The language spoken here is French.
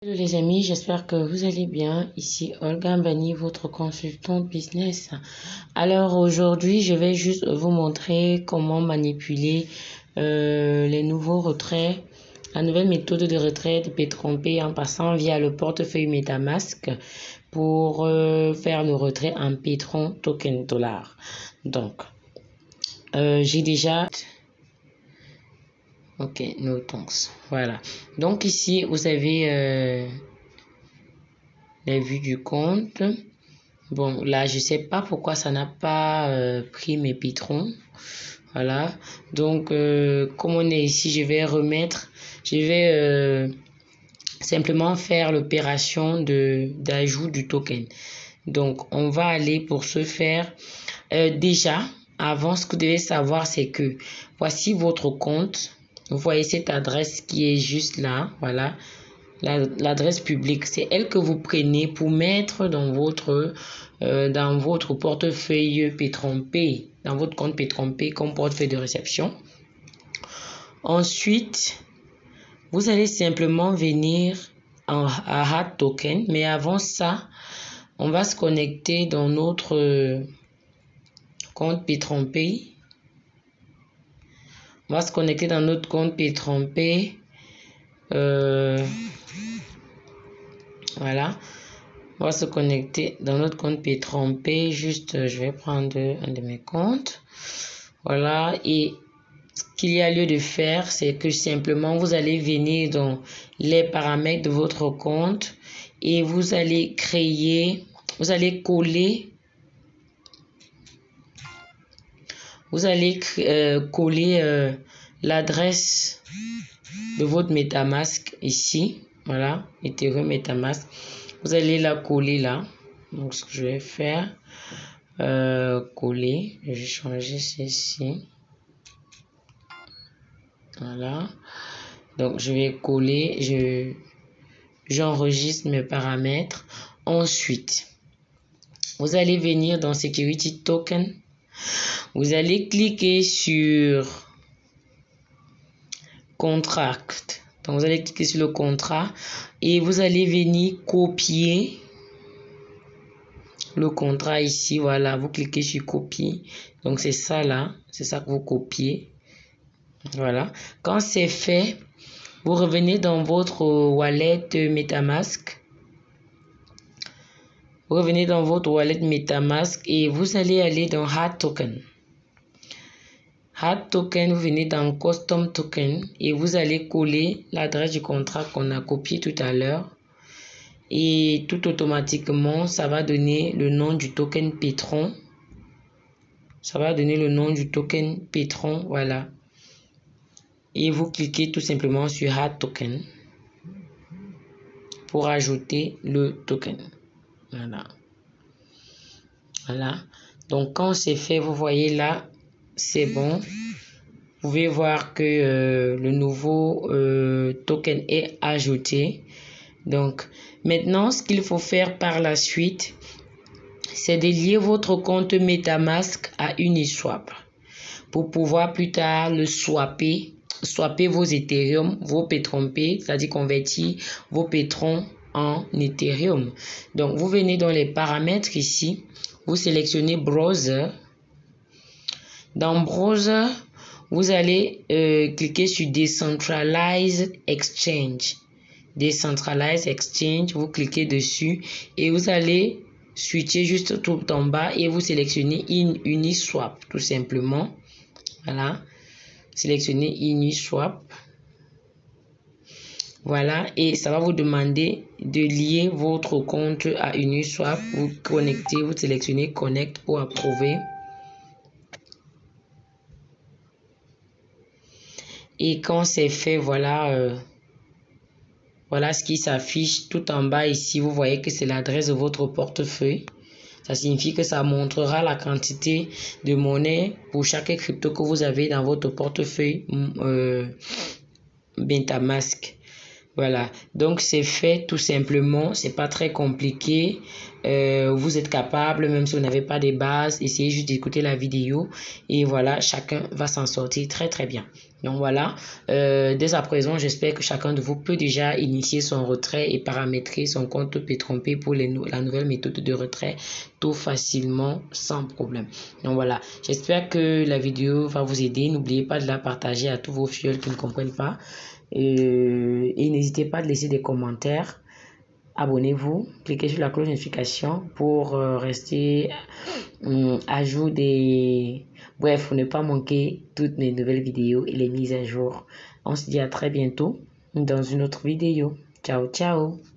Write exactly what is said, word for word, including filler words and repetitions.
Hello les amis, j'espère que vous allez bien. Ici Olga Mbani, votre consultante business. Alors aujourd'hui, je vais juste vous montrer comment manipuler euh, les nouveaux retraits, la nouvelle méthode de retrait de P trente P en passant via le portefeuille MetaMask pour euh, faire le retrait en Petron token dollar. Donc, euh, j'ai déjà... Ok, no thanks. Voilà. Donc ici, vous avez... Euh, les vues du compte. Bon, là, je sais pas pourquoi ça n'a pas euh, pris mes patrons. Voilà. Donc, euh, comme on est ici, je vais remettre, je vais euh, simplement faire l'opération de d'ajout du token. Donc, on va aller pour ce faire. Euh, déjà, avant, ce que vous devez savoir, c'est que voici votre compte. Vous voyez cette adresse qui est juste là. Voilà. L'adresse publique, c'est elle que vous prenez pour mettre dans votre, euh, dans votre portefeuille P trente P, dans votre compte P trente P comme portefeuille de réception. Ensuite, vous allez simplement venir en, à Add Token, mais avant ça, on va se connecter dans notre compte P trente P. On va se connecter dans notre compte P trente P. Euh, Voilà, on va se connecter dans notre compte P trente P. Juste, je vais prendre un de mes comptes. Voilà, et ce qu'il y a lieu de faire, c'est que simplement vous allez venir dans les paramètres de votre compte et vous allez créer, vous allez coller, vous allez euh, coller euh, l'adresse de votre MetaMask ici. Voilà, Ethereum MetaMask. Vous allez la coller là. Donc, ce que je vais faire, euh, coller. Je vais changer ceci. Voilà. Donc, je vais coller. Je, j'enregistre mes paramètres. Ensuite, vous allez venir dans Security Token. Vous allez cliquer sur Contract. Donc, vous allez cliquer sur le contrat et vous allez venir copier le contrat ici. Voilà, vous cliquez sur copier. Donc, c'est ça là. C'est ça que vous copiez. Voilà. Quand c'est fait, vous revenez dans votre wallet MetaMask. Vous revenez dans votre wallet MetaMask et vous allez aller dans Add Token. Add Token, vous venez dans Custom Token et vous allez coller l'adresse du contrat qu'on a copié tout à l'heure. Et tout automatiquement, ça va donner le nom du token Petron. Ça va donner le nom du token Petron, voilà. Et vous cliquez tout simplement sur Add Token pour ajouter le token. Voilà. Voilà. Donc, quand c'est fait, vous voyez là, c'est bon. Vous pouvez voir que euh, le nouveau euh, token est ajouté. Donc, maintenant, ce qu'il faut faire par la suite, c'est de lier votre compte MetaMask à Uniswap pour pouvoir plus tard le swapper, swapper vos Ethereum, vos P trente P, c'est-à-dire convertir vos Pétrons en Ethereum. Donc, vous venez dans les paramètres ici, vous sélectionnez Browser. Dans Browser, vous allez euh, cliquer sur Decentralized Exchange. Decentralized Exchange, vous cliquez dessus et vous allez switcher juste tout en bas et vous sélectionnez in Uniswap tout simplement. Voilà, sélectionnez Uniswap. Voilà, et ça va vous demander de lier votre compte à Uniswap. Vous connectez, vous sélectionnez Connect pour approuver. Et quand c'est fait, voilà, euh, voilà ce qui s'affiche tout en bas ici. Vous voyez que c'est l'adresse de votre portefeuille. Ça signifie que ça montrera la quantité de monnaie pour chaque crypto que vous avez dans votre portefeuille euh, MetaMask. Voilà, donc c'est fait tout simplement, c'est pas très compliqué. Euh, vous êtes capable, même si vous n'avez pas de bases, essayez juste d'écouter la vidéo et voilà, chacun va s'en sortir très très bien. Donc voilà, euh, dès à présent, j'espère que chacun de vous peut déjà initier son retrait et paramétrer son compte P trois P pour les nou la nouvelle méthode de retrait tout facilement, sans problème. Donc voilà, j'espère que la vidéo va vous aider. N'oubliez pas de la partager à tous vos fioles qui ne comprennent pas. Euh, et n'hésitez pas à laisser des commentaires. Abonnez-vous, cliquez sur la cloche de notification pour euh, rester euh, à jour des... Bref, pour ne pas manquer toutes mes nouvelles vidéos et les mises à jour. On se dit à très bientôt dans une autre vidéo. Ciao, ciao!